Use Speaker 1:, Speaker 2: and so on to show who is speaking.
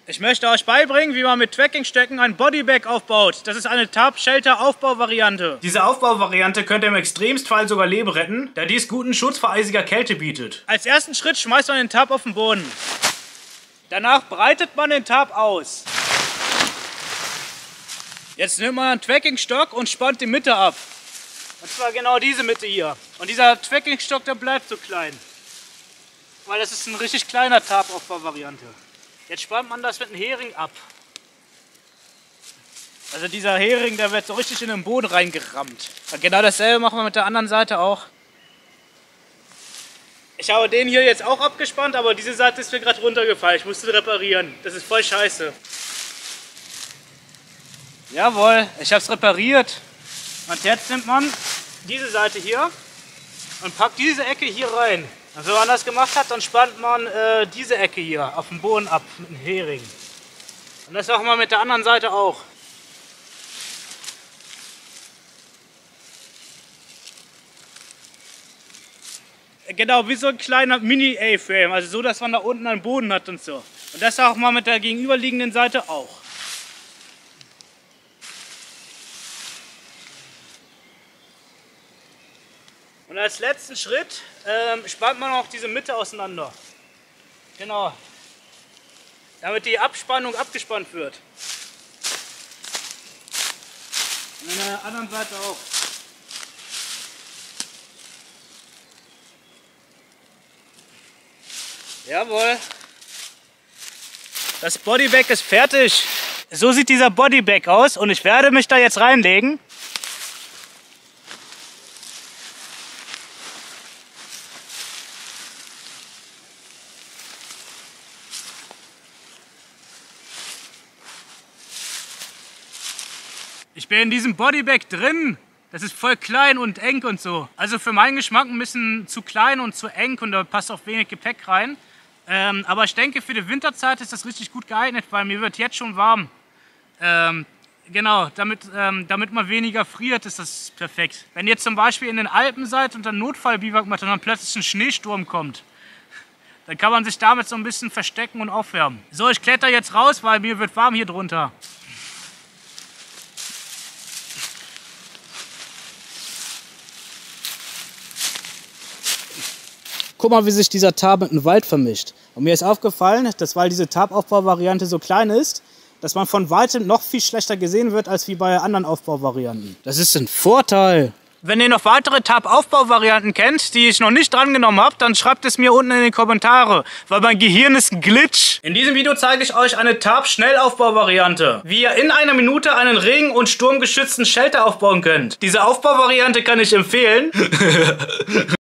Speaker 1: Ich möchte euch beibringen, wie man mit Trekkingstöcken ein Bodybag aufbaut. Das ist eine Tarp-Shelter-Aufbauvariante. Diese Aufbauvariante könnte im Extremstfall sogar Leben retten, da dies guten Schutz vor eisiger Kälte bietet. Als ersten Schritt schmeißt man den Tarp auf den Boden. Danach breitet man den Tarp aus. Jetzt nimmt man einen Trekkingstock und spannt die Mitte ab. Und zwar genau diese Mitte hier. Und dieser Trekkingstock, der bleibt so klein. Weil das ist ein richtig kleiner Tarp-Aufbauvariante. Jetzt spannt man das mit einem Hering ab. Also dieser Hering, der wird so richtig in den Boden reingerammt. Und genau dasselbe machen wir mit der anderen Seite auch. Ich habe den hier jetzt auch abgespannt, aber diese Seite ist mir gerade runtergefallen. Ich musste reparieren. Das ist voll scheiße. Jawohl, ich habe es repariert. Und jetzt nimmt man diese Seite hier und packt diese Ecke hier rein. Und wenn man das gemacht hat, dann spannt man diese Ecke hier auf dem Boden ab mit dem Hering. Und das machen wir mit der anderen Seite auch. Genau, wie so ein kleiner Mini-A-Frame, also so, dass man da unten einen Boden hat und so. Und das auch mal mit der gegenüberliegenden Seite auch. Und als letzten Schritt spannt man auch diese Mitte auseinander. Genau. Damit die Abspannung abgespannt wird. Und an der anderen Seite auch. Jawohl. Das Bodybag ist fertig. So sieht dieser Bodybag aus und ich werde mich da jetzt reinlegen. Ich bin in diesem Bodybag drin. Das ist voll klein und eng und so. Also für meinen Geschmack ein bisschen zu klein und zu eng und da passt auch wenig Gepäck rein. Aber ich denke, für die Winterzeit ist das richtig gut geeignet, weil mir wird jetzt schon warm. Genau, damit man weniger friert, ist das perfekt. Wenn ihr zum Beispiel in den Alpen seid und dann Notfallbiwak macht und dann plötzlich ein Schneesturm kommt, dann kann man sich damit so ein bisschen verstecken und aufwärmen. So, ich kletter jetzt raus, weil mir wird warm hier drunter. Guck mal, wie sich dieser Tarp mit dem Wald vermischt. Und mir ist aufgefallen, dass weil diese Tarp-Aufbauvariante so klein ist, dass man von weitem noch viel schlechter gesehen wird, als wie bei anderen Aufbauvarianten. Das ist ein Vorteil. Wenn ihr noch weitere Tarp-Aufbauvarianten kennt, die ich noch nicht drangenommen habe, dann schreibt es mir unten in die Kommentare, weil mein Gehirn ist ein Glitch. In diesem Video zeige ich euch eine Tarp-Schnellaufbauvariante, wie ihr in einer Minute einen regen- und sturmgeschützten Shelter aufbauen könnt. Diese Aufbauvariante kann ich empfehlen.